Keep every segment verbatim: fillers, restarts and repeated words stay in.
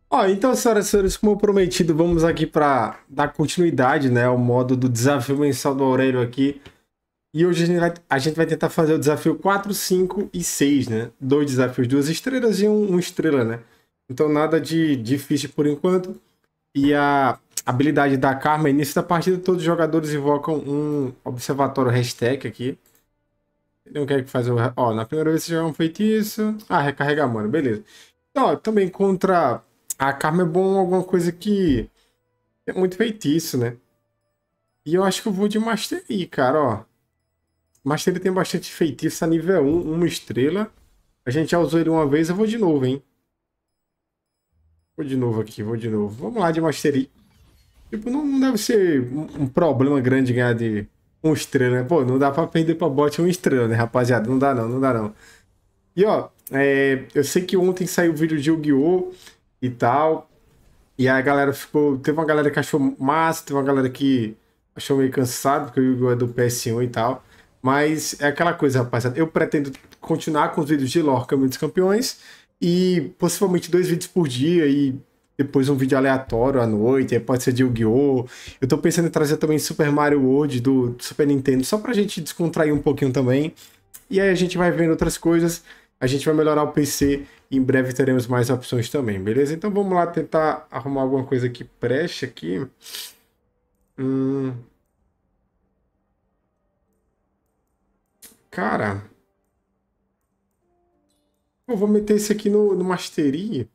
Ó, então, senhoras e senhores, como prometido, vamos aqui para dar continuidade, né, ao modo do desafio mensal do Aurélio aqui. E hoje a gente vai, a gente vai tentar fazer o desafio quatro, cinco e seis, né? Dois desafios, duas estrelas e um, um estrela, né? Então nada de difícil por enquanto. E a habilidade da Karma, início da partida, todos os jogadores invocam um observatório hashtag aqui. Não quer que faz o... Ó, na primeira vez você joga um feitiço. Ah, recarrega a mana, beleza. Então, ó, também contra a Karma é bom alguma coisa que é muito feitiço, né? E eu acho que eu vou de Mastery, cara, ó. Mastery tem bastante feitiço a nível um, uma estrela. A gente já usou ele uma vez, eu vou de novo, hein? Vou de novo aqui, vou de novo. Vamos lá de Mastery. Tipo, não, não deve ser um, um problema grande ganhar de uma estrela, né? Pô, não dá pra perder pra bot uma estrela, né, rapaziada? Não dá não, não dá não. E ó, é, eu sei que ontem saiu o vídeo de Yu-Gi-Oh! E tal. E aí a galera ficou. Teve uma galera que achou massa, teve uma galera que achou meio cansado, porque o Yu-Gi-Oh! É do P S um e tal. Mas é aquela coisa, rapaziada. Eu pretendo continuar com os vídeos de lore Caminho dos Campeões. E possivelmente dois vídeos por dia. E depois um vídeo aleatório à noite. Aí pode ser de Yu-Gi-Oh! Eu tô pensando em trazer também Super Mario World do Super Nintendo. Só pra gente descontrair um pouquinho também. E aí a gente vai vendo outras coisas. A gente vai melhorar o P C e em breve teremos mais opções também, beleza? Então vamos lá tentar arrumar alguma coisa que preste aqui. Hum, cara, eu vou meter esse aqui no, no Mastery.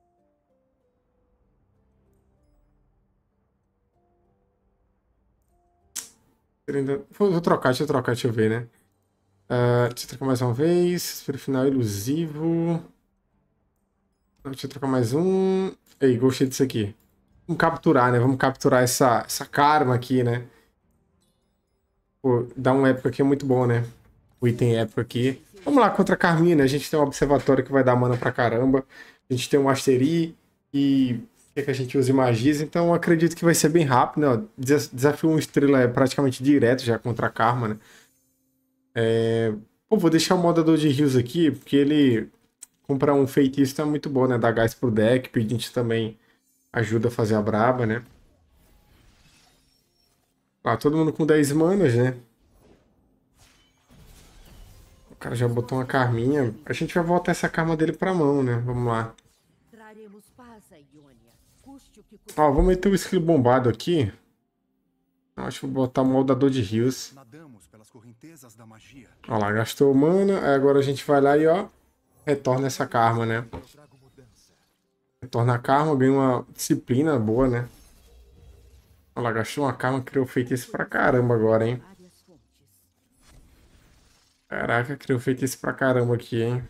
Vou, vou trocar, deixa eu trocar, deixa eu ver, né? Uh, deixa eu trocar mais uma vez. Espelho final ilusivo. Deixa eu trocar mais um. Ei, gostei disso aqui. Vamos capturar, né? Vamos capturar essa, essa karma aqui, né? Pô, dá um época aqui é muito bom, né? O item épico aqui. Vamos lá, contra a Carmina. A gente tem um observatório que vai dar mana pra caramba. A gente tem um Mastery e quer que a gente use magias. Então eu acredito que vai ser bem rápido, né? Desafio uma estrela é praticamente direto já contra a Karma, né? É... Pô, vou deixar o modador de rios aqui, porque ele comprar um feitiço tá muito bom, né? Dá gás pro deck. Pedinte também ajuda a fazer a braba, né? Ah, todo mundo com dez manas, né? O cara já botou uma karminha. A gente vai voltar essa karma dele pra mão, né? Vamos lá. Ó, vou meter o skill bombado aqui. Acho que vou botar o moldador de rios. Ó lá, gastou mana. Aí agora a gente vai lá e, ó, retorna essa karma, né? Retorna a karma, ganha uma disciplina boa, né? Ó lá, gastou uma karma, criou feitiço pra caramba agora, hein? Caraca, criou feitiço pra caramba aqui, hein?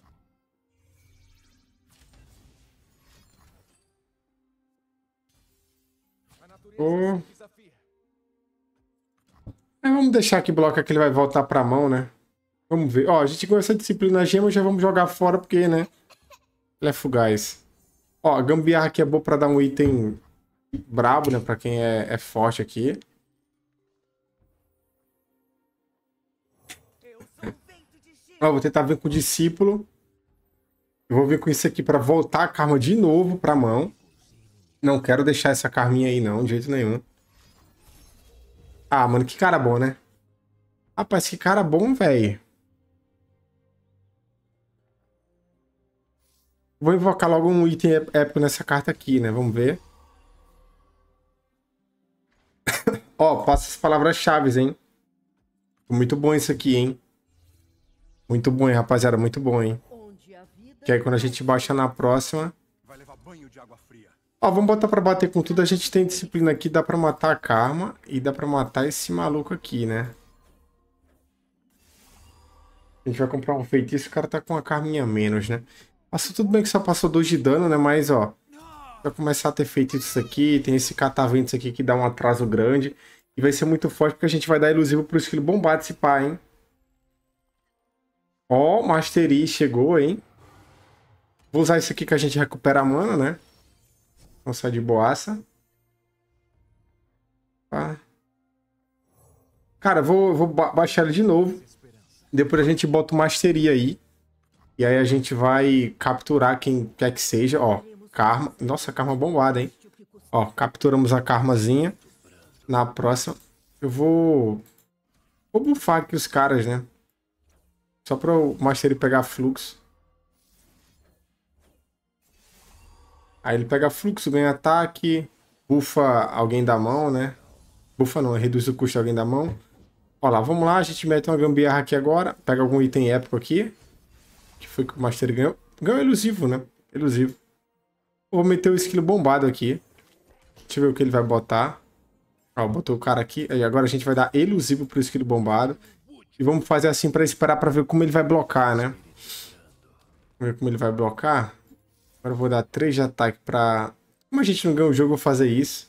Oh. É, vamos deixar que bloco que ele vai voltar pra mão, né? Vamos ver. Ó, a gente ganhou essa disciplina gema, já vamos jogar fora porque, né? Ele é fugaz. Ó, a gambiarra aqui é boa pra dar um item brabo, né? Pra quem é, é forte aqui. Ó, vou tentar vir com o discípulo. Eu vou vir com isso aqui pra voltar a karma de novo pra mão. Não quero deixar essa karminha aí não, de jeito nenhum. Ah, mano, que cara bom, né? Rapaz, que cara bom, velho. Vou invocar logo um item épico nessa carta aqui, né? Vamos ver. Ó, passa as palavras-chave, hein? Muito bom isso aqui, hein? Muito bom, hein, rapaziada? Muito bom, hein? Que aí quando a gente baixa na próxima... Ó, vamos botar pra bater com tudo. A gente tem disciplina aqui. Dá pra matar a Karma. E dá pra matar esse maluco aqui, né? A gente vai comprar um feitiço. O cara tá com uma Karminha a menos, né? Passou tudo bem que só passou dois de dano, né? Mas, ó... Vai começar a ter feitiços aqui. Tem esse cataventos aqui que dá um atraso grande. E vai ser muito forte porque a gente vai dar ilusivo pro skill bombado esse pá, hein? Ó, Mastery chegou, hein? Vou usar isso aqui que a gente recupera a mana, né? Vamos sair de boaça. Tá. Cara, vou, vou ba baixar ele de novo. Depois a gente bota o Mastery aí. E aí a gente vai capturar quem quer que seja. Ó, Karma. Nossa, Karma bombada, hein? Ó, capturamos a Karmazinha. Na próxima, eu vou... Vou bufar aqui os caras, né? Só para o Master ele pegar fluxo. Aí ele pega fluxo, ganha ataque, bufa alguém da mão, né? Bufa não, reduz o custo de alguém da mão. Ó lá, vamos lá, a gente mete uma gambiarra aqui agora. Pega algum item épico aqui. Que foi que o Master ganhou. Ganhou elusivo, né? Elusivo. Vou meter o esquilo bombado aqui. Deixa eu ver o que ele vai botar. Ó, botou o cara aqui. E agora a gente vai dar elusivo pro esquilo bombado. E vamos fazer assim para esperar para ver como ele vai blocar, né? Vamos ver como ele vai blocar. Agora eu vou dar três de ataque pra... Como a gente não ganha o jogo, eu vou fazer isso.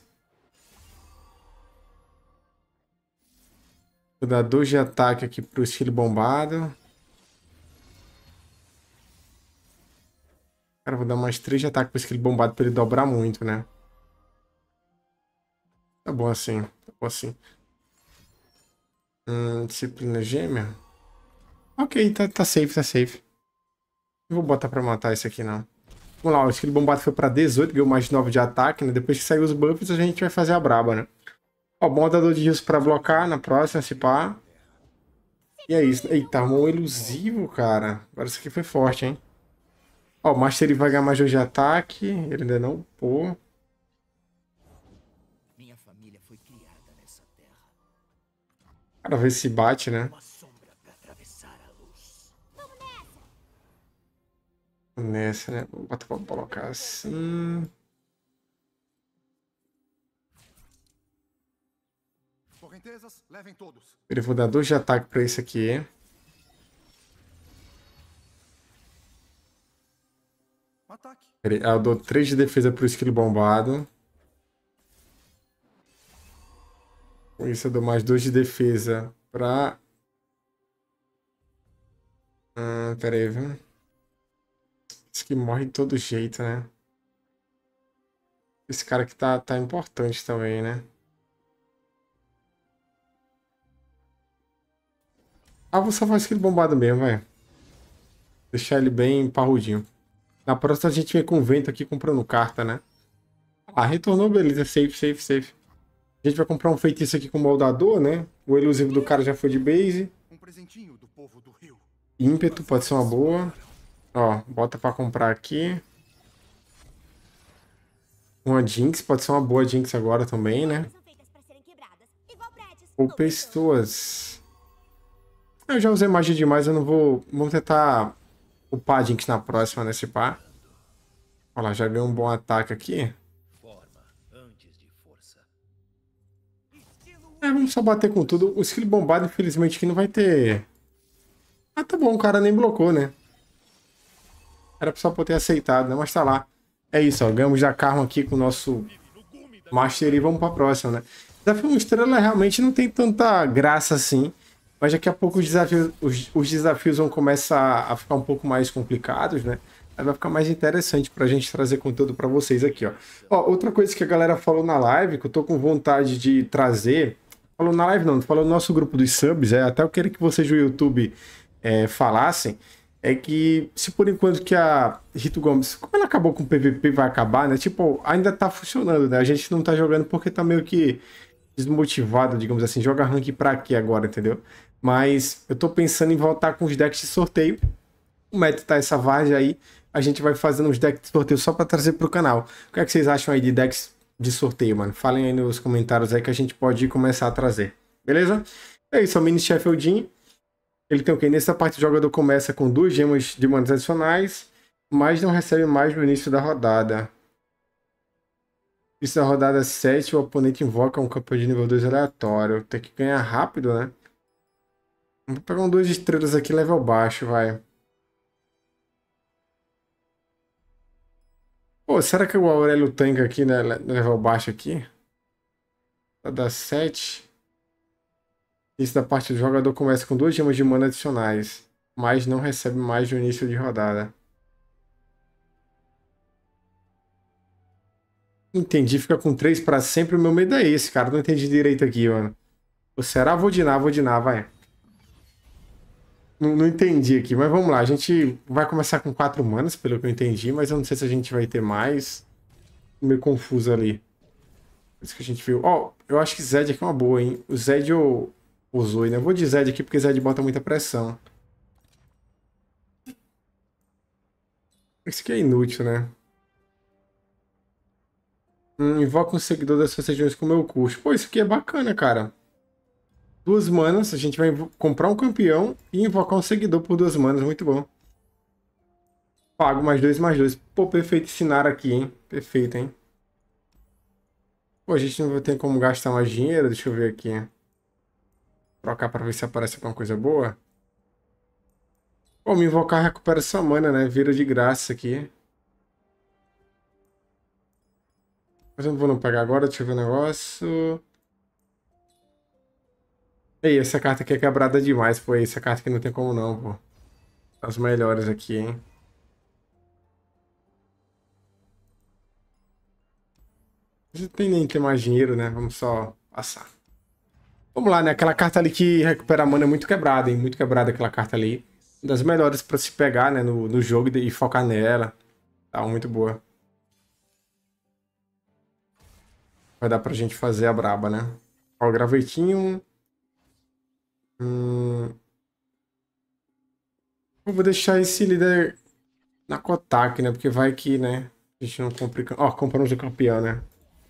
Vou dar dois de ataque aqui pro esquilo bombado. Cara, vou dar mais três de ataque pro esquilo bombado pra ele dobrar muito, né? Tá bom assim, tá bom assim. Hum, disciplina gêmea. Ok, tá, tá safe, tá safe. Não vou botar pra matar esse aqui, não. Vamos lá, o esquilo bombado foi pra dezoito, ganhou mais nove de ataque, né? Depois que sair os buffs, a gente vai fazer a braba, né? Ó, bom dador de rios pra blocar na próxima, se pá. E é isso. Eita, armou um elusivo, cara. Agora isso aqui foi forte, hein? Ó, o Master ele vai ganhar mais dois de ataque. Ele ainda não pô. Minha família foi criada nessa terra. Cara, ver se bate, né? Uma sombra pra atravessar a luz. Nessa, né? Vou botar pra colocar assim. Correntezas, levem todos. Eu vou dar dois de ataque pra esse aqui. Ataque. Peraí, eu dou três de defesa pro esquilo bombado. Com isso eu dou mais dois de defesa pra... Hum, pera aí, viu? Esse aqui morre de todo jeito, né? Esse cara aqui tá, tá importante também, né? Ah, vou salvar o esquilo bombado mesmo, velho. Deixar ele bem parrudinho. Na próxima a gente vem com o vento aqui comprando carta, né? Ah, retornou, beleza. Safe, safe, safe. A gente vai comprar um feitiço aqui com o moldador, né? O elusivo do cara já foi de base. Um presentinho do povo do rio. Ímpeto pode ser uma boa. Ó, bota pra comprar aqui. Uma Jinx, pode ser uma boa Jinx agora também, né? Ou pessoas. Eu já usei magia demais, eu não vou... Vamos tentar upar a Jinx na próxima, nesse pá. Olha lá, já ganhou um bom ataque aqui. É, vamos só bater com tudo. O skill bombado, infelizmente, aqui não vai ter... Ah, tá bom, o cara nem blocou, né? Era só pra ter aceitado, né? Mas tá lá. É isso, ó. Ganhamos da Karma aqui com o nosso Master e vamos pra próxima, né? Desafio uma estrela realmente não tem tanta graça assim. Mas daqui a pouco os desafios, os, os desafios vão começar a ficar um pouco mais complicados, né? Aí vai ficar mais interessante pra gente trazer conteúdo pra vocês aqui, ó. Ó, outra coisa que a galera falou na live, que eu tô com vontade de trazer... Falou na live não, falou no nosso grupo dos subs, é, até eu queria que vocês do YouTube é, falassem, é que se por enquanto que a Rito Gomes, como ela acabou com o P V P vai acabar, né? Tipo, ainda tá funcionando, né? A gente não tá jogando porque tá meio que desmotivado, digamos assim, joga rank pra quê agora, entendeu? Mas eu tô pensando em voltar com os decks de sorteio. O meta tá essa várzea aí, a gente vai fazendo uns decks de sorteio só pra trazer pro canal. O que é que vocês acham aí de decks de sorteio, mano? Falem aí nos comentários aí que a gente pode começar a trazer. Beleza? É isso, é o Mini Chef Odin. Ele tem o quê? Nessa parte o jogador começa com duas gemas de manas adicionais, mas não recebe mais no início da rodada. Início da rodada sete, o oponente invoca um campeão de nível dois aleatório. Tem que ganhar rápido, né? Vou pegar um duas estrelas aqui, level baixo, vai. Pô, será que o Aurélio tanca aqui, né? Level baixo aqui? Vai dar sete. Início da parte do jogador começa com duas gemas de mana adicionais, mas não recebe mais no início de rodada. Entendi, fica com três pra sempre. O meu medo é esse, cara. Não entendi direito aqui, mano. O será? Vou dinar, vou dinar, vai. Não, não entendi aqui, mas vamos lá. A gente vai começar com quatro manas, pelo que eu entendi, mas eu não sei se a gente vai ter mais. Meio confuso ali. Por isso que a gente viu. Ó, eu acho que Zed aqui é uma boa, hein? O Zed ou o Zoe, né? Eu vou de Zed aqui porque Zed bota muita pressão. Isso aqui é inútil, né? Hum, invoca um seguidor das suas regiões com o meu custo. Pô, isso aqui é bacana, cara. Duas manas, a gente vai comprar um campeão e invocar um seguidor por duas manas. Muito bom. Pago mais dois, mais dois. Pô, perfeito ensinar aqui, hein? Perfeito, hein? Pô, a gente não vai ter como gastar mais dinheiro. Deixa eu ver aqui. Trocar pra ver se aparece alguma coisa boa. Pô, me invocar recupera essa mana, né? Vira de graça aqui. Mas eu não vou não pegar agora. Deixa eu ver o negócio. Ei, essa carta aqui é quebrada demais, pô. Essa carta aqui não tem como não, pô. As melhores aqui, hein? Não tem nem ter mais dinheiro, né? Vamos só passar. Vamos lá, né? Aquela carta ali que recupera a mana é muito quebrada, hein? Muito quebrada aquela carta ali. Uma das melhores pra se pegar, né? No, no jogo e focar nela. Tá, muito boa. Vai dar pra gente fazer a braba, né? Ó, o gravetinho. Hum... Eu vou deixar esse líder na Kotak, né? Porque vai que, né? A gente não complica. Ó, compramos o campeão, né?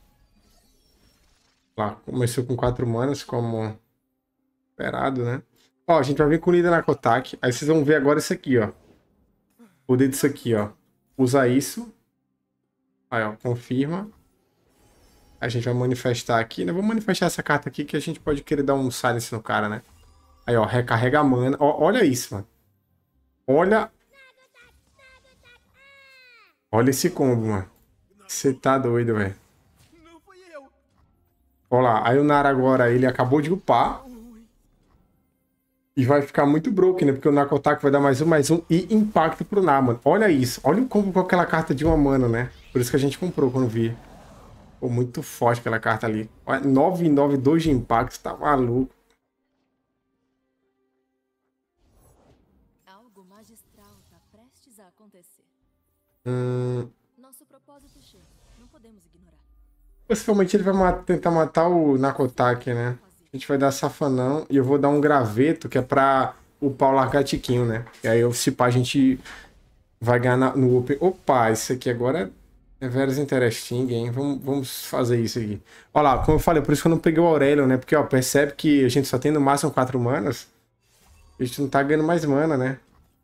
Lá, começou com quatro manas, como esperado, né? Ó, a gente vai vir com o líder na Kotak. Aí vocês vão ver agora isso aqui, ó. O poder disso aqui, ó. Usa isso. Aí, ó, confirma. A gente vai manifestar aqui, né? Vamos manifestar essa carta aqui que a gente pode querer dar um silence no cara, né? Aí, ó, recarrega a mana. Ó, olha isso, mano. Olha. Olha esse combo, mano. Você tá doido, velho. Olha lá. Aí o Nara agora, ele acabou de upar. E vai ficar muito broken, né? Porque o Nakotak vai dar mais um, mais um. E impacto pro Nar, mano. Olha isso. Olha o combo com aquela carta de uma mana, né? Por isso que a gente comprou quando vi. Pô, muito forte aquela carta ali. nove nove dois de impacto. Tá maluco. Algo magistral tá prestes a acontecer. Hum... Nosso propósito chega. Não podemos ignorar. Possivelmente ele vai mat tentar matar o Nakotak, né? A gente vai dar safanão e eu vou dar um graveto que é pra upar o Largatiquinho, né? E aí, se pá, a gente vai ganhar na, no Open. Opa, isso aqui agora é very interesting, hein? Vamos, vamos fazer isso aqui. Olha lá, como eu falei, por isso que eu não peguei o Aurelion, né? Porque, ó, percebe que a gente só tem no máximo quatro manas. A gente não tá ganhando mais mana, né?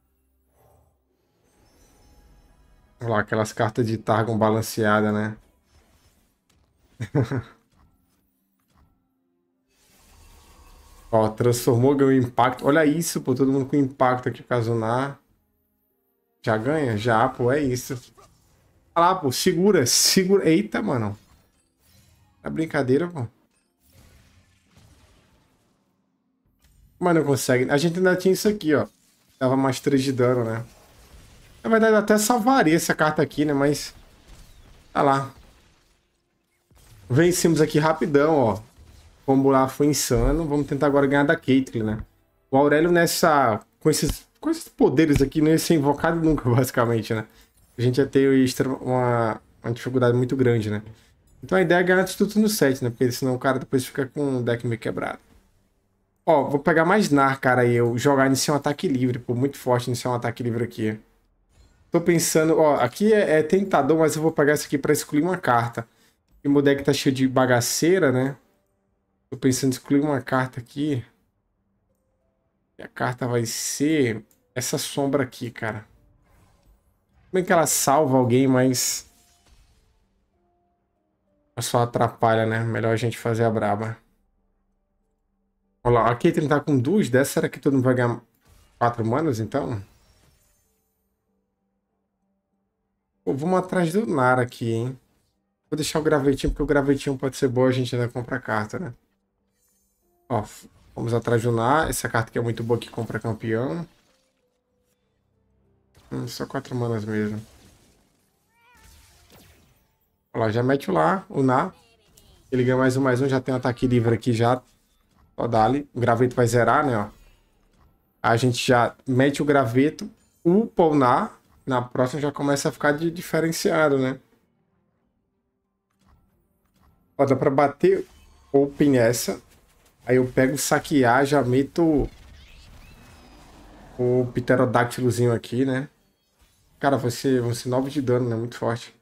Olha lá, aquelas cartas de Targon balanceada, né? Ó, transformou, ganhou impacto. Olha isso, pô, todo mundo com impacto aqui, Kazunar. Já ganha? Já, pô, é isso. Olha lá, pô, segura, segura. Eita, mano. É brincadeira, pô. Mas não consegue. A gente ainda tinha isso aqui, ó. Dava mais três de dano, né? Na verdade, eu até salvaria essa carta aqui, né? Mas... Tá lá. Vencemos aqui rapidão, ó. O combo lá foi insano. Vamos tentar agora ganhar da Caitlyn, né? O Aurélio nessa... Com esses, com esses poderes aqui não ia ser invocado nunca, basicamente, né? A gente ia ter uma, uma dificuldade muito grande, né? Então a ideia é ganhar tudo no set, né? Porque senão o cara depois fica com o deck meio quebrado. Ó, vou pegar mais Nar, cara, e eu jogar iniciar um ataque livre. Pô, muito forte iniciar um ataque livre aqui. Tô pensando... Ó, aqui é, é tentador, mas eu vou pegar isso aqui pra excluir uma carta. E o meu deck tá cheio de bagaceira, né? Tô pensando em excluir uma carta aqui. E a carta vai ser essa sombra aqui, cara. Bem que ela salva alguém, mas... só atrapalha, né? Melhor a gente fazer a braba. Olha lá, a Caitlyn tá com duas dessas. Será que todo mundo vai ganhar quatro manas, então? Pô, vamos atrás do Nara aqui, hein? Vou deixar o gravetinho, porque o gravetinho pode ser bom, a gente ainda compra a carta, né? Ó, vamos atrás do Nar. Essa carta aqui é muito boa que compra campeão. Hum, só quatro manas mesmo. Olha lá, já mete lá o Nar. Ele ganha mais um, mais um. Já tem um ataque livre aqui já. Ó, dali. O graveto vai zerar, né? Ó. A gente já mete o graveto, o Polnar. Na próxima já começa a ficar de diferenciado, né? Ó, dá pra bater open essa. Aí eu pego saquear, já meto o pterodáctilozinho aqui, né? Cara, vai ser, vai ser nove de dano, né? Muito forte.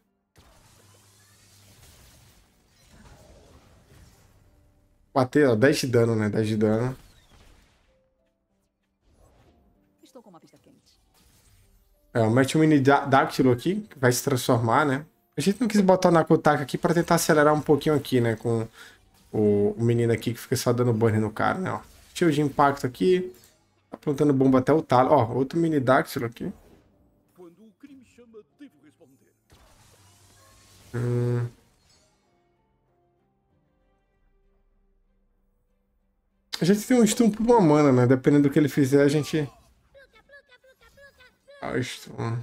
Bater, ó, dez de dano, né? dez de dano. Estou com uma pista quente. É, mete um mini dáctilo aqui, que vai se transformar, né? A gente não quis botar o Nakotaka aqui pra tentar acelerar um pouquinho aqui, né? Com o, o menino aqui que fica só dando burn no cara, né? Ó. Shield de impacto aqui. Tá apontando bomba até o talo. Ó, outro mini dáctilo aqui. Quando o crime chama, devo responder. Hum... A gente tem um stun por uma mana, né? Dependendo do que ele fizer, a gente... Ah, o stun.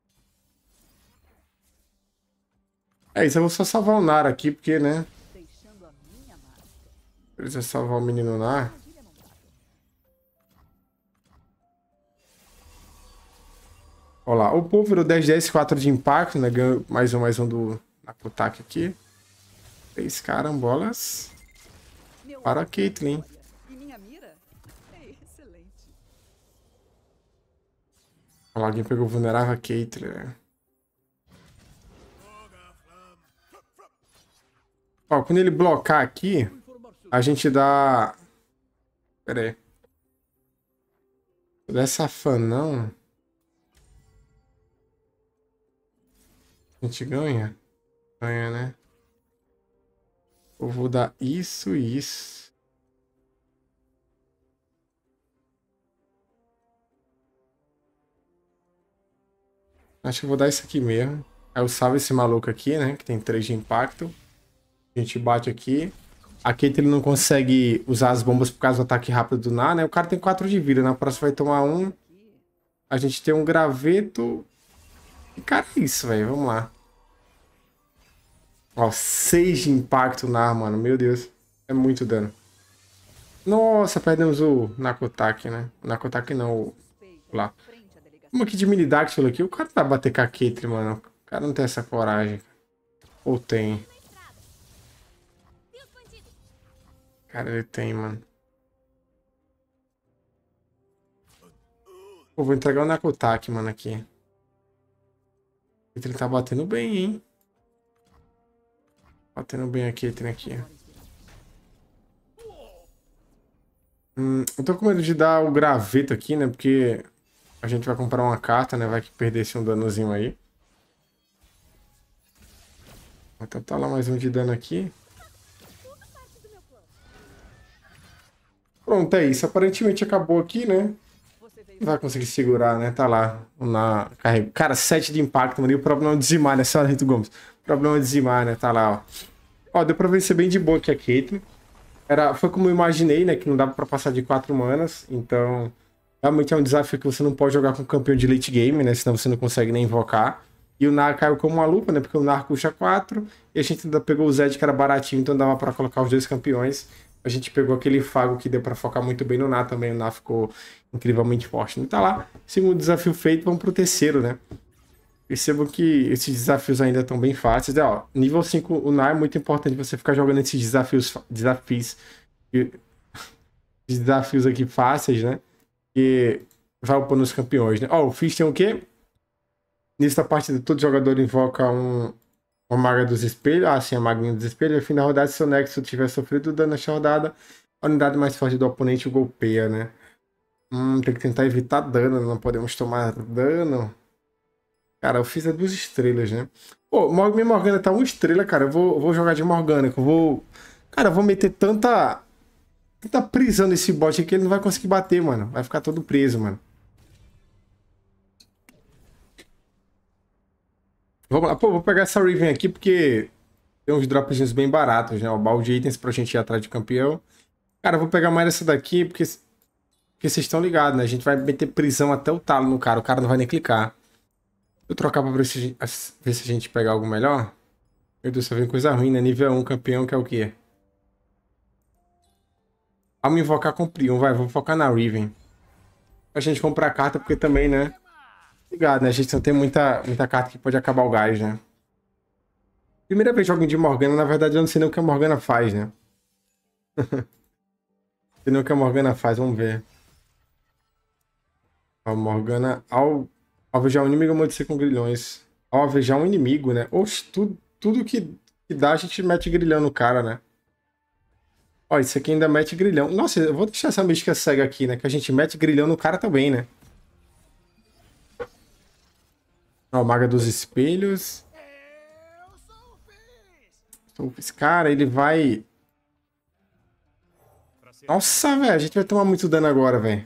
É isso, eu vou só salvar o Nar aqui, porque, né? Deixando a minha marca. Precisa salvar o menino Nar. Armadilha montada. Olha lá, o povo virou dez, dez, quatro de impacto, né? Ganhou mais um, mais um do Nakotaka aqui. Três carambolas. Meu Para a alvo Caitlyn. vitória. E minha mira é excelente. Olha lá, alguém pegou vulnerável a Caitlyn, né? Ó, quando ele blocar aqui, a gente dá... Pera aí. Dessa fã não. A gente ganha? Ganha, né? Eu vou dar isso e isso. Acho que eu vou dar isso aqui mesmo. Aí eu salvo esse maluco aqui, né? Que tem três de impacto. A gente bate aqui. Aqui ele não consegue usar as bombas por causa do ataque rápido do Nar, né? O cara tem quatro de vida. Na próxima vai tomar um. A gente tem um graveto. E cara, é isso, velho. Vamos lá. Ó, seis de impacto Nar, mano. Meu Deus. É muito dano. Nossa, perdemos o Nakotaka, né? O Nakotaka não, o... lá. Vamos aqui de mini Dactyl aqui. O cara vai bater com a Caitlyn, mano. O cara não tem essa coragem. Ou tem? Cara, ele tem, mano. Pô, vou entregar o Nakotaka, mano, aqui. Ele tá batendo bem, hein? Batendo bem a Caitlyn aqui. Hum, eu tô com medo de dar o graveto aqui, né? Porque a gente vai comprar uma carta, né? Vai que perdesse um danozinho aí. Então tá lá mais um de dano aqui. Pronto, é isso. Aparentemente acabou aqui, né? Não vai conseguir segurar, né? Tá lá. Na carrega. Cara, sete de impacto, mano. E o problema é dizimar, né? Senhora Rito Gomes. O problema é dizimar, né? Tá lá, ó. Ó, deu pra vencer bem de boa aqui a Caitlyn. Era, foi como eu imaginei, né? Que não dava pra passar de quatro manas. Então, realmente é um desafio que você não pode jogar com campeão de late game, né? Senão você não consegue nem invocar. E o Nar caiu como uma lupa, né? Porque o Nar custa quatro. E a gente ainda pegou o Zed, que era baratinho. Então dava pra colocar os dois campeões. A gente pegou aquele Fago que deu pra focar muito bem no Nar também. O Nar ficou incrivelmente forte. Então tá lá. Segundo desafio feito, vamos pro terceiro, né? Percebam que esses desafios ainda estão bem fáceis. É, ó, nível cinco, o Nar é muito importante você ficar jogando esses desafios, desafios, desafios aqui fáceis, né? E vai upando os campeões, né? Ó, o Fizz tem o quê? Nesta partida, todo jogador invoca um, uma Maga dos Espelhos. Ah, sim, a Maguinha dos Espelhos. No fim da rodada, se o Nexo tiver sofrido dano nesta rodada, a unidade mais forte do oponente o golpeia, né? Hum, tem que tentar evitar dano, não podemos tomar dano. Cara, eu fiz a duas estrelas, né? Pô, minha Morgana tá uma estrela, cara. Eu vou, eu vou jogar de Morgana. Eu vou... Cara, eu vou meter tanta... Tanta prisão nesse bot aqui que ele não vai conseguir bater, mano. Vai ficar todo preso, mano. Vamos lá. Pô, vou pegar essa Riven aqui porque tem uns dropzinhos bem baratos, né? O baú de itens pra gente ir atrás de campeão. Cara, eu vou pegar mais essa daqui porque... Porque vocês estão ligados, né? A gente vai meter prisão até o talo no cara. O cara não vai nem clicar. Eu trocar pra ver se, ver se a gente pega algo melhor. Meu Deus, só vem coisa ruim, né? Nível um, campeão, que é o quê? Vamos invocar com Prion, vai. Vou focar na Riven. Pra gente comprar carta, porque também, né? Ligado, né? A gente não tem muita, muita carta que pode acabar o gás, né? Primeira vez que jogo de Morgana, na verdade eu não sei nem o que a Morgana faz, né? Não sei nem o que a Morgana faz, vamos ver. A Morgana, ao alvejar um inimigo, amolecer com grilhões. Ao alvejar um inimigo, né? Oxe, tudo, tudo que, que dá a gente mete grilhão no cara, né? Ó, isso aqui ainda mete grilhão. Nossa, eu vou deixar essa mística cega aqui, né? Que a gente mete grilhão no cara também, né? Ó, Maga dos Espelhos. Esse cara, ele vai... Nossa, velho, a gente vai tomar muito dano agora, velho.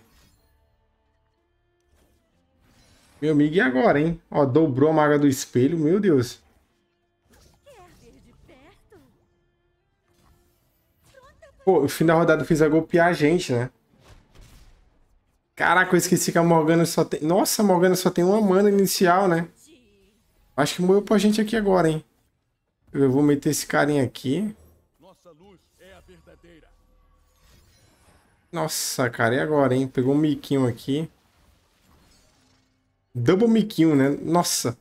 Meu amigo, e agora, hein? Ó, dobrou a Maga do Espelho, meu Deus. Pô, o fim da rodada fez a golpear a gente, né? Caraca, eu esqueci que a Morgana só tem... Nossa, a Morgana só tem uma mana inicial, né? Acho que morreu pra gente aqui agora, hein? Eu vou meter esse carinha aqui. Nossa luz é a verdadeira. Nossa, cara, e agora, hein? Pegou um miquinho aqui. Double miquinho, né? Nossa.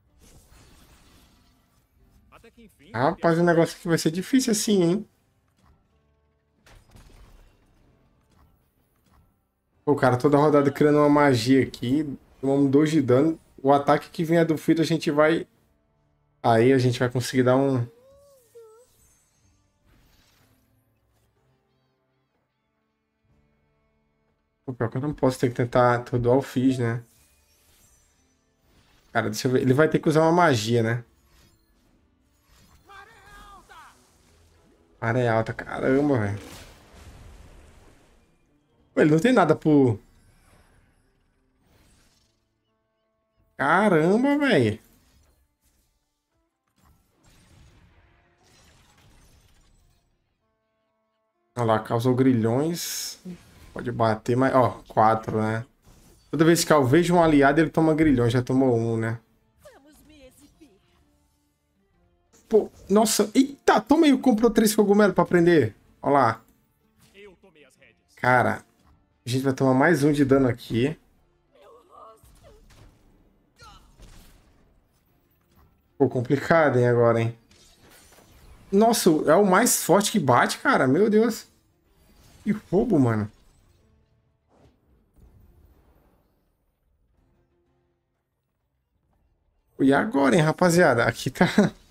Até que enfim. Rapaz, o negócio aqui vai ser difícil assim, hein? Pô, cara, toda rodada criando uma magia aqui. Tomamos dois de dano. O ataque que vier do filtro a gente vai... Aí a gente vai conseguir dar um... Pô, pior que eu não posso ter que tentar todo o fiz, né? Cara, deixa eu ver. Ele vai ter que usar uma magia, né? Maré alta, caramba, velho. Ele não tem nada por... Caramba, velho. Olha lá, causou grilhões. Pode bater, mas... Ó, quatro, né? Toda vez que eu vejo um aliado, ele toma grilhões. Já tomou um, né? Pô, nossa. Eita, toma aí. Comprou três cogumelos pra prender. Olha lá. Eu tomei as rédeas. Cara, a gente vai tomar mais um de dano aqui. Pô, complicado, hein, agora, hein? Nossa, é o mais forte que bate, cara. Meu Deus. Que roubo, mano. E agora, hein, rapaziada? Aqui tá...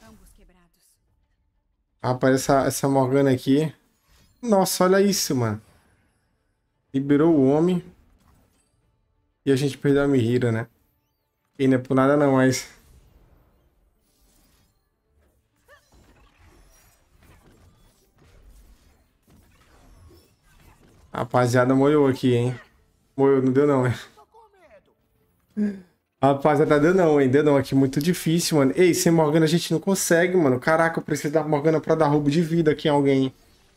Rapaz, essa, essa Morgana aqui... Nossa, olha isso, mano. Liberou o homem. E a gente perdeu a Mihira, né? E não é por nada não, mas... Rapaziada, molhou aqui, hein? Molhou, não deu não, hein? Rapaziada, deu não, hein? Deu não aqui, muito difícil, mano. Ei, sem Morgana a gente não consegue, mano. Caraca, eu preciso da Morgana pra dar roubo de vida aqui em alguém.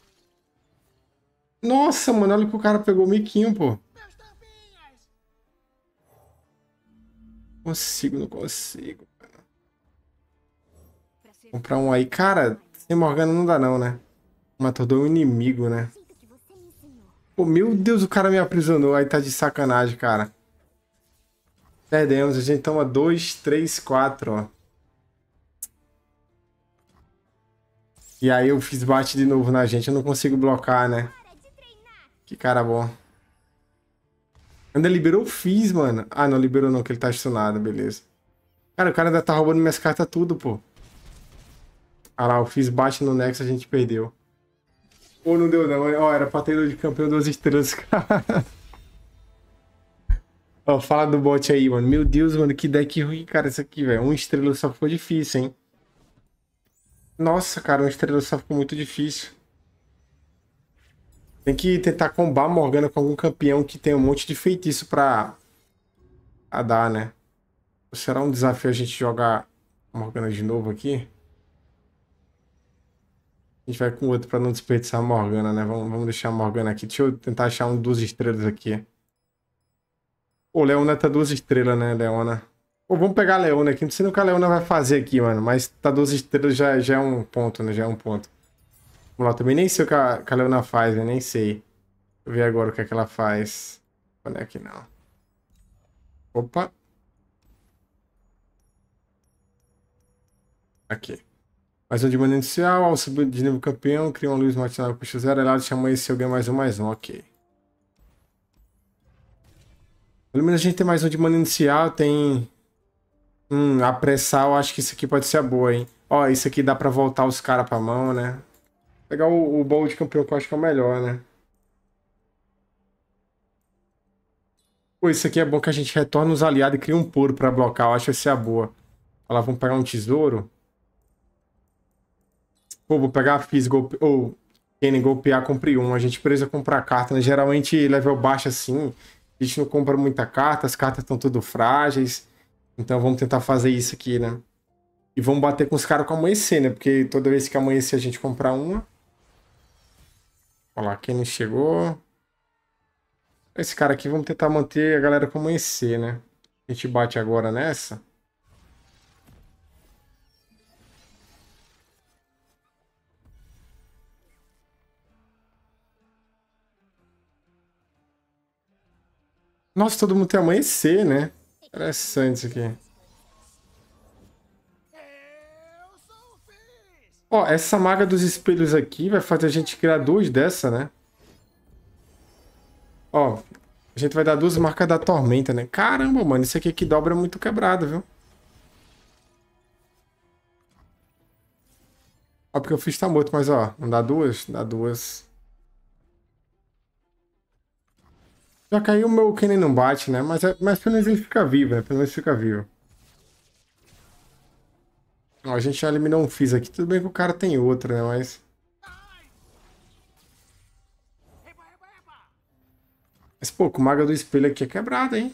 Nossa, mano, olha que o cara pegou o miquinho, pô. Consigo, não consigo, mano. Comprar um aí. Cara, sem Morgana não dá não, né? Matou do inimigo, né? Pô, meu Deus, o cara me aprisionou. Aí tá de sacanagem, cara. Perdemos. A gente toma dois, três, quatro, ó. E aí eu fiz bate de novo na gente. Eu não consigo blocar, né? Que cara bom. Ainda liberou o Fizz, mano. Ah, não liberou não, que ele tá stunado, beleza. Cara, o cara ainda tá roubando minhas cartas tudo, pô. Ah lá, o Fizz bate no Nexus, a gente perdeu. Ou não deu não, ó, era pra ter de campeão duas estrelas, cara. Ó, fala do bot aí, mano. Meu Deus, mano, que deck ruim, cara, isso aqui, velho. Uma estrela só ficou difícil, hein. Nossa, cara, uma estrela só ficou muito difícil. Tem que tentar combar a Morgana com algum campeão que tem um monte de feitiço pra, pra dar, né? Será um desafio a gente jogar a Morgana de novo aqui? A gente vai com outro pra não desperdiçar a Morgana, né? Vamos, vamos deixar a Morgana aqui. Deixa eu tentar achar um duas estrelas aqui. Pô, Leona tá duas estrelas, né, Leona? Pô, vamos pegar a Leona aqui. Não sei o que a Leona vai fazer aqui, mano. Mas tá duas estrelas já, já é um ponto, né? Já é um ponto. Vamos lá, também nem sei o que a, que a Leona faz, né? Nem sei. Deixa eu ver agora o que é que ela faz. Olha aqui, não. Opa. Aqui. Mais um de maneira inicial, ao subir de nível campeão, cria uma luz matinal com custo zero, ela chama esse alguém mais um, mais um, ok. Pelo menos a gente tem mais um de maneira inicial, tem... Hum, apressar, eu acho que isso aqui pode ser a boa, hein. Ó, isso aqui dá pra voltar os caras pra mão, né. Pegar o, o baú de campeão que eu acho que é o melhor, né. Pô, isso aqui é bom que a gente retorna os aliados e cria um puro pra blocar, eu acho que vai ser a boa. Olha lá, vamos pegar um tesouro. Pô, vou pegar a Fizz golpe... ou Kennen golpear, compre um. A gente precisa comprar carta, né? Geralmente, level baixo assim, a gente não compra muita carta, as cartas estão tudo frágeis. Então vamos tentar fazer isso aqui, né? E vamos bater com os caras com amanhecer, né? Porque toda vez que amanhecer a gente comprar uma. Olha lá, Kennen chegou. Esse cara aqui, vamos tentar manter a galera com amanhecer, né? A gente bate agora nessa. Nossa, todo mundo tem amanhecer, né? Interessante isso aqui. Ó, essa maga dos espelhos aqui vai fazer a gente criar duas dessa, né? Ó, a gente vai dar duas marcas da tormenta, né? Caramba, mano, isso aqui que dobra é muito quebrado, viu? Ó, porque eu fiz tá morto, mas ó, não dá duas? Dá duas. Já caiu o meu Kennen não bate, né? Mas, é, mas pelo menos ele fica vivo, né? Pelo menos fica vivo. Ó, a gente já eliminou um Fizz aqui. Tudo bem que o cara tem outro, né? Mas... Mas, pô, com o Maga do Espelho aqui é quebrado, hein?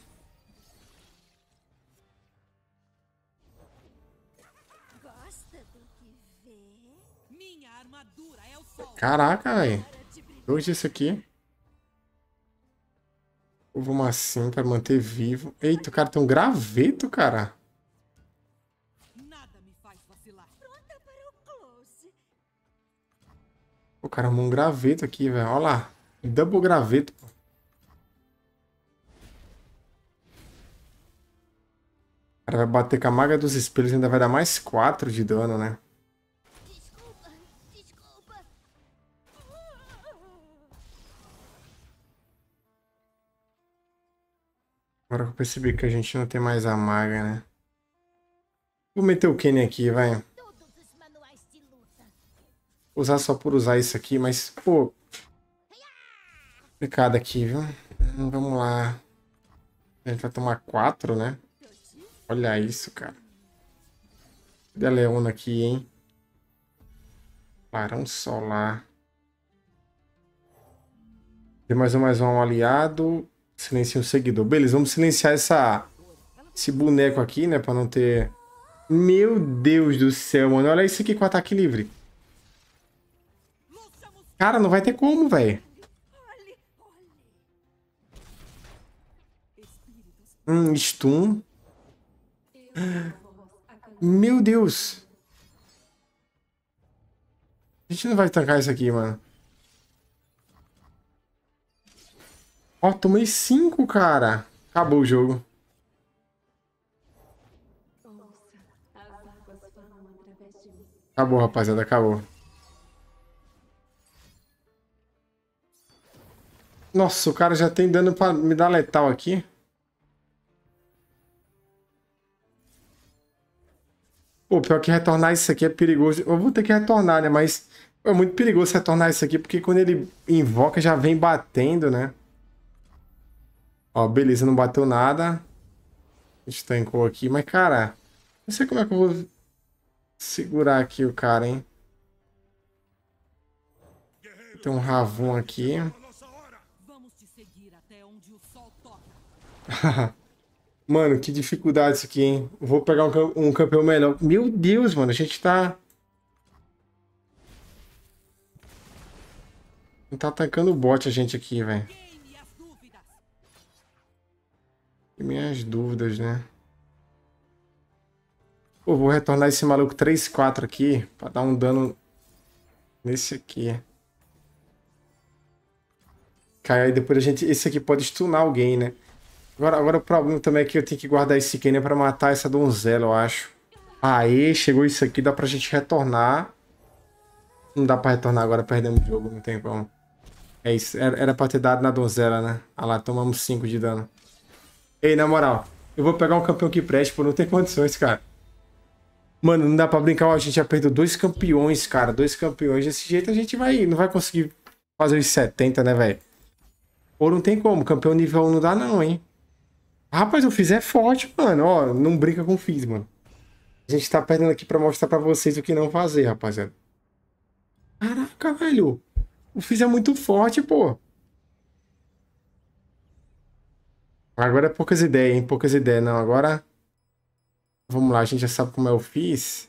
Caraca, velho. Dois desse aqui. Vamos assim pra manter vivo. Eita, o cara tem um graveto, cara. O cara arrumou um graveto aqui, velho. Olha lá. Double graveto, pô. O cara vai bater com a maga dos espelhos e ainda vai dar mais quatro de dano, né? Desculpa, desculpa. Agora que eu percebi que a gente não tem mais a maga, né? Vou meter o Kennen aqui, vai. Todos os manuais de luta. Usar só por usar isso aqui, mas, pô... Complicado aqui, viu? Hum, Vamos lá. A gente vai tomar quatro, né? Olha isso, cara. Cadê a Leona aqui, hein? Clarão solar. Tem mais um, mais um aliado. Silencia um seguidor. Beleza, vamos silenciar essa, esse boneco aqui, né? Pra não ter... Meu Deus do céu, mano. Olha isso aqui com ataque livre. Cara, não vai ter como, velho. Hum, stun. Meu Deus. A gente não vai tancar isso aqui, mano. Ó, tomei cinco, cara. Acabou o jogo. Acabou, rapaziada, acabou. Nossa, o cara já tem dano pra me dar letal aqui. Pô, pior que retornar isso aqui é perigoso. Eu vou ter que retornar, né? Mas é muito perigoso retornar isso aqui, porque quando ele invoca já vem batendo, né? Ó, beleza, não bateu nada. A gente tancou aqui, mas, cara... Não sei como é que eu vou segurar aqui o cara, hein? Tem um Ravun aqui. Vamos te seguir até onde o sol toca. Mano, que dificuldade isso aqui, hein? Vou pegar um, cam- um campeão melhor. Meu Deus, mano, a gente tá... Não tá atacando o bot a gente aqui, velho. Queime as dúvidas. E minhas dúvidas, né? Pô, vou retornar esse maluco três quatro aqui pra dar um dano nesse aqui. Cai aí depois a gente... Esse aqui pode stunar alguém, né? Agora, agora o problema também é que eu tenho que guardar esse Kenner pra matar essa donzela, eu acho. Aê, chegou isso aqui, dá pra gente retornar. Não dá pra retornar agora, perdemos o jogo, não tem como. É isso, era, era pra ter dado na donzela, né? Ah lá, tomamos cinco de dano. Ei, na moral, eu vou pegar um campeão que preste, pô, não tem condições, cara. Mano, não dá pra brincar, ó, a gente já perdeu dois campeões, cara, dois campeões. Desse jeito a gente vai, não vai conseguir fazer os setenta, né, velho? Ou não tem como, campeão nível um não dá não, hein? Rapaz, o Fizz é forte, mano, ó, não brinca com o Fizz, mano. A gente tá perdendo aqui pra mostrar pra vocês o que não fazer, rapaziada. Caraca, velho. O Fizz é muito forte, pô. Agora é poucas ideias, hein? Poucas ideias. Não, agora... Vamos lá, a gente já sabe como é o Fizz.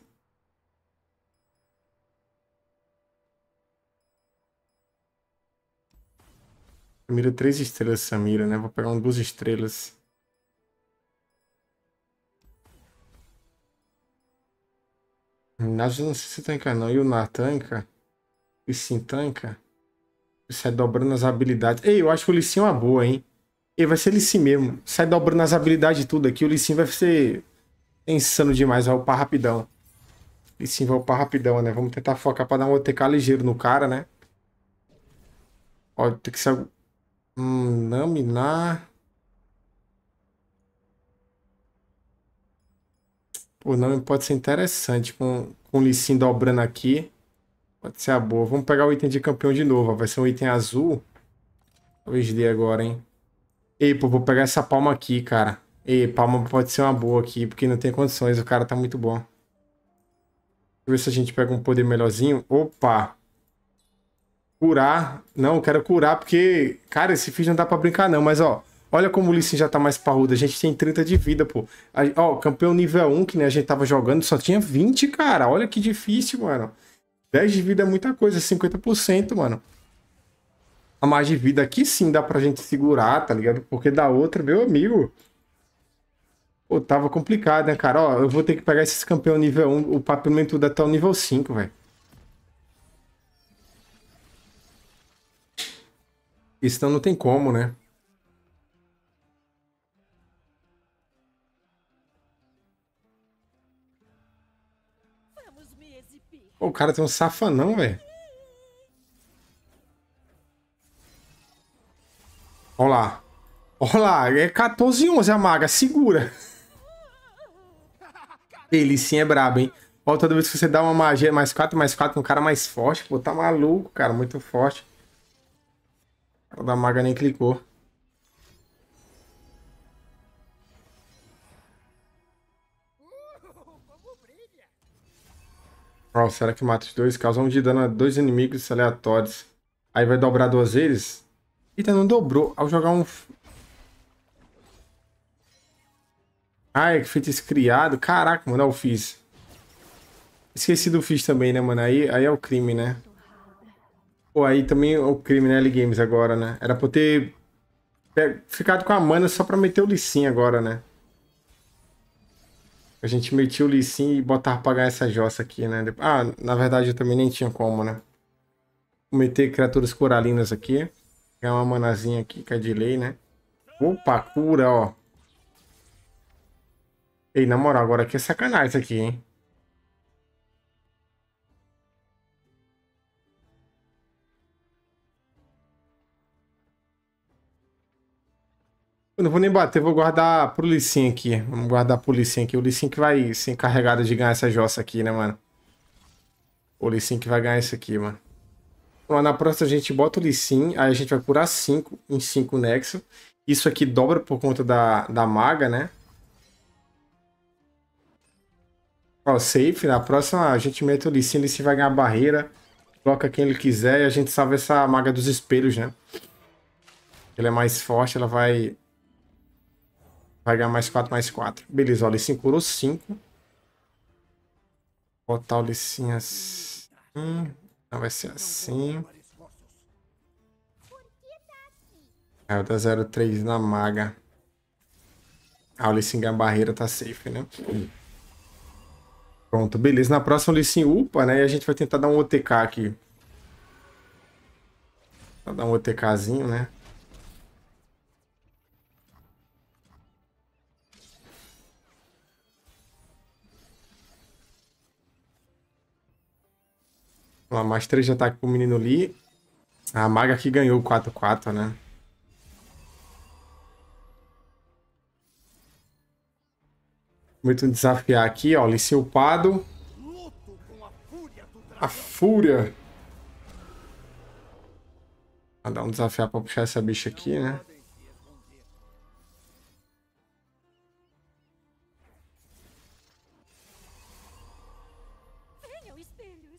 Samira, três estrelas, Samira, né? Vou pegar um duas estrelas. Ginásio, não sei se tanca não. E o Nar tanca? O Lee Sin tanca? Sai dobrando as habilidades. Ei, eu acho que o Lee Sin é uma boa, hein? Ei, vai ser Lee Sin mesmo. Sai dobrando as habilidades e tudo aqui. O Lee Sin vai ser insano demais. Vai upar rapidão. Lee Sin vai upar rapidão, né? Vamos tentar focar pra dar um O T K ligeiro no cara, né? Ó, tem que ser... Hum, Naminar... O nome pode ser interessante. Com, com o Lee Sin dobrando aqui. Pode ser a boa. Vamos pegar o item de campeão de novo. Ó. Vai ser um item azul. Talvez dê agora, hein? Ei, pô, vou pegar essa palma aqui, cara. Ei, palma pode ser uma boa aqui, porque não tem condições. O cara tá muito bom. Deixa eu ver se a gente pega um poder melhorzinho. Opa! Curar. Não, eu quero curar, porque... Cara, esse Fizz não dá pra brincar, não. Mas, ó... Olha como o Lee Sin já tá mais parrudo. A gente tem trinta de vida, pô. A, ó, campeão nível um, que nem a gente tava jogando, só tinha vinte, cara. Olha que difícil, mano. dez de vida é muita coisa, cinquenta por cento, mano. A mais de vida aqui sim dá pra gente segurar, tá ligado? Porque da outra, meu amigo... Pô, tava complicado, né, cara? Ó, eu vou ter que pegar esses campeão nível um, o papel tudo até o nível cinco, velho. Senão não tem como, né? Vamos me exibir. Pô, o cara tem um safanão, velho. Olha lá. Olha lá, é quatorze e onze a maga, segura. Ele sim é brabo, hein? Ó, toda vez que você dá uma magia mais quatro, mais quatro, um cara mais forte, pô, tá maluco, cara, muito forte. O cara da maga nem clicou. Ó, será que mata os dois? Causa um de dano a dois inimigos aleatórios. Aí vai dobrar duas vezes? Eita, não dobrou. Ao jogar um... Ai, que feito esse criado. Caraca, mano, eu fiz. Esqueci do Fizz também, né, mano? Aí, aí é o crime, né? Pô, aí também é o crime, né, L Games agora, né? Era pra eu ter pe- ficado com a mana só pra meter o Lee Sin agora, né? A gente metia o Lee Sin e botava pra ganhar essa jossa aqui, né? Dep- Ah, na verdade eu também nem tinha como, né? Vou meter criaturas coralinas aqui. Ganhar uma manazinha aqui, que é de lei, né? Opa, cura, ó. Ei, na moral, agora aqui é sacanagem isso aqui, hein? Eu não vou nem bater, vou guardar pro Lee Sin aqui. Vamos guardar pro Lee Sin aqui. O Lee Sin que vai ser encarregado de ganhar essa jossa aqui, né, mano? O Lee Sin que vai ganhar isso aqui, mano. Então, na próxima a gente bota o Lee Sin, aí a gente vai curar cinco em cinco Nexo. Isso aqui dobra por conta da, da maga, né? Ó, safe. Na próxima a gente mete o Lee Sin, o Lee Sin vai ganhar barreira. Coloca quem ele quiser e a gente salva essa maga dos espelhos, né? Ele é mais forte, ela vai... Vai ganhar mais quatro, mais quatro. Beleza, ó, o Lee Sin curou cinco. Botar o Lee Sin assim. Não vai ser assim. Aí o da zero três na maga. Ah, o Lee Sin ganha barreira, tá safe, né? Pronto, beleza. Na próxima o Lee Sin upa, né? E a gente vai tentar dar um O T K aqui. Pra dar um OTKzinho, né? Vamos lá, mais três de ataque pro menino ali. A maga que ganhou o quatro quatro, né? Muito desafiar aqui, ó. Liceu upado. A fúria. Vou dar um desafiar pra puxar essa bicha aqui, né? Venham, espelhos.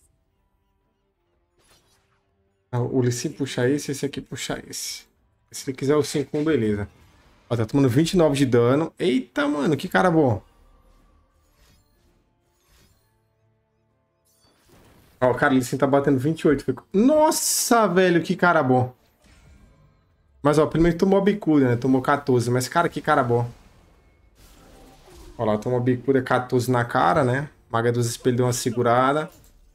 O Lissi puxa esse, esse aqui puxa esse. Se ele quiser o cinco, beleza. Ó, tá tomando vinte e nove de dano. Eita, mano, que cara bom. Ó, o cara, o Lissi tá batendo vinte e oito. Nossa, velho, que cara bom. Mas, ó, primeiro tomou a bicuda, né? Tomou quatorze. Mas, cara, que cara bom. Ó lá, tomou a bicuda quatorze na cara, né? Maga dos espelhos deu uma segurada.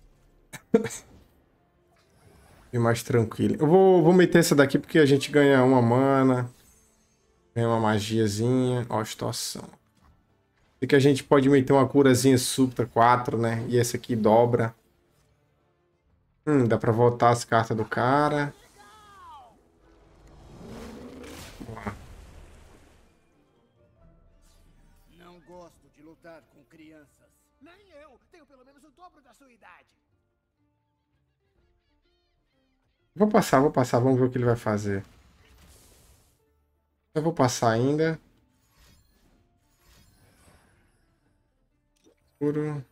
E mais tranquilo. Eu vou, vou meter essa daqui porque a gente ganha uma mana. Ganha uma magiazinha. Ó, a situação. E que a gente pode meter uma curazinha súbita quatro, né? E essa aqui dobra. Hum, dá pra voltar as cartas do cara. Vamos lá. Não gosto de lutar com crianças. Nem eu. Tenho pelo menos o dobro da sua idade. Vou passar, vou passar. Vamos ver o que ele vai fazer. Eu vou passar ainda. Puro.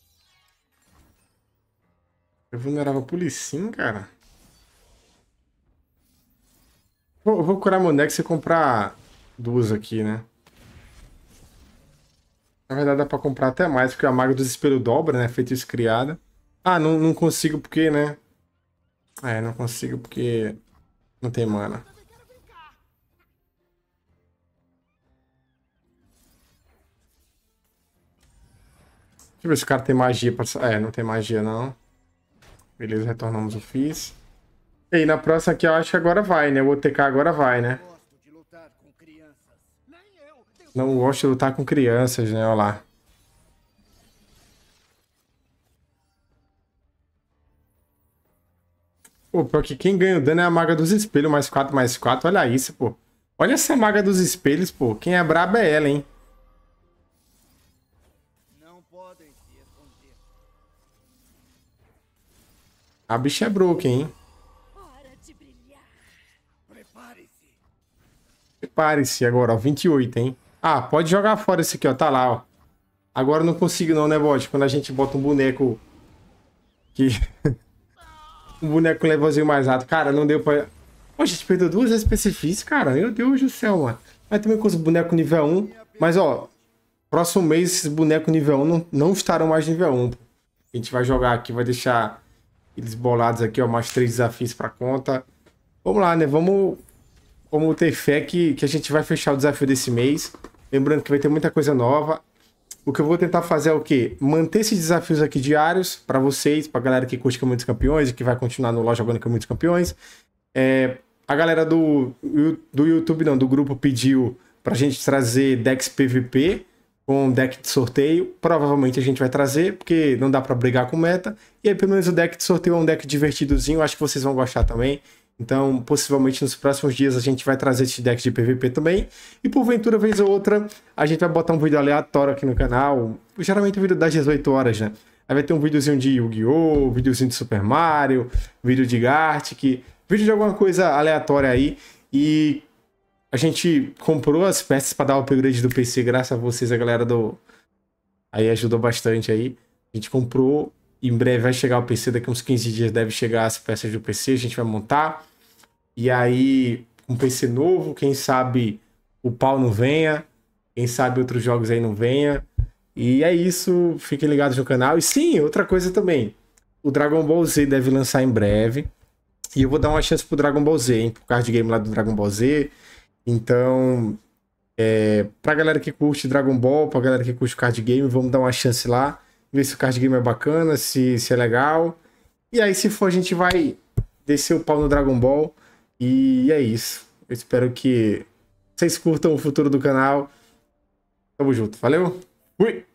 Eu vulnerava Policim, cara. Vou, eu vou curar meu Nex e comprar duas aqui, né? Na verdade dá pra comprar até mais, porque a Maga do Desespero dobra, né? Feitiço criada. Ah, não, não consigo porque, né? É, não consigo porque não tem mana. Deixa eu ver se o cara tem magia pra... É, não tem magia não. Beleza, retornamos o Fizz. E aí, na próxima aqui eu acho que agora vai, né? O O T K agora vai, né? Gosto de lutar com crianças. Nem eu. Tenho Não gosto de lutar com crianças, né? Olha lá. Pô, pior que quem ganha o dano é a Maga dos Espelhos, mais quatro, mais quatro. Olha isso, pô. Olha essa Maga dos Espelhos, pô. Quem é braba é ela, hein? Não podem se esconder. A bicha é broken, hein? Hora de brilhar. Prepare-se. Prepare-se agora, ó. vinte e oito, hein? Ah, pode jogar fora esse aqui, ó. Tá lá, ó. Agora eu não consigo não, né, bot? Quando a gente bota um boneco que... um boneco levelzinho mais alto. Cara, não deu pra... Pô, a gente perdeu duas vezes pra esse Fizz, cara. Meu Deus do céu, mano. Mas também com os bonecos nível um. Mas, ó, próximo mês esses bonecos nível um não, não estarão mais nível um. A gente vai jogar aqui, vai deixar eles bolados aqui, ó. Mais três desafios pra conta. Vamos lá, né? Vamos, vamos ter fé que, que a gente vai fechar o desafio desse mês. Lembrando que vai ter muita coisa nova. O que eu vou tentar fazer é o quê? Manter esses desafios aqui diários pra vocês, pra galera que curte Caminho dos Campeões e que vai continuar no LoL jogando Caminho dos Campeões. É, a galera do, do YouTube, não, do grupo pediu pra gente trazer decks P V P com deck de sorteio. Provavelmente a gente vai trazer, porque não dá pra brigar com meta. E aí, pelo menos o deck de sorteio é um deck divertidozinho, acho que vocês vão gostar também. Então, possivelmente nos próximos dias a gente vai trazer esse deck de P V P também. E porventura, vez ou outra, a gente vai botar um vídeo aleatório aqui no canal. Geralmente o vídeo das dezoito horas, né? Aí vai ter um videozinho de Yu-Gi-Oh!, um videozinho de Super Mario, vídeo de Gartic, vídeo de alguma coisa aleatória aí. E a gente comprou as peças para dar o upgrade do P C, graças a vocês, a galera do... Aí ajudou bastante aí. A gente comprou, em breve vai chegar o P C, daqui uns quinze dias deve chegar as peças do P C, a gente vai montar. E aí, um P C novo, quem sabe o pau não venha, quem sabe outros jogos aí não venha. E é isso, fiquem ligados no canal. E sim, outra coisa também, o Dragon Ball Z deve lançar em breve. E eu vou dar uma chance pro Dragon Ball Z, hein, pro card game lá do Dragon Ball Z. Então, é, pra galera que curte Dragon Ball, pra galera que curte o card game, vamos dar uma chance lá. Ver se o card game é bacana, se, se é legal. E aí, se for, a gente vai descer o pau no Dragon Ball. E é isso. Eu espero que vocês curtam o futuro do canal. Tamo junto. Valeu. Fui!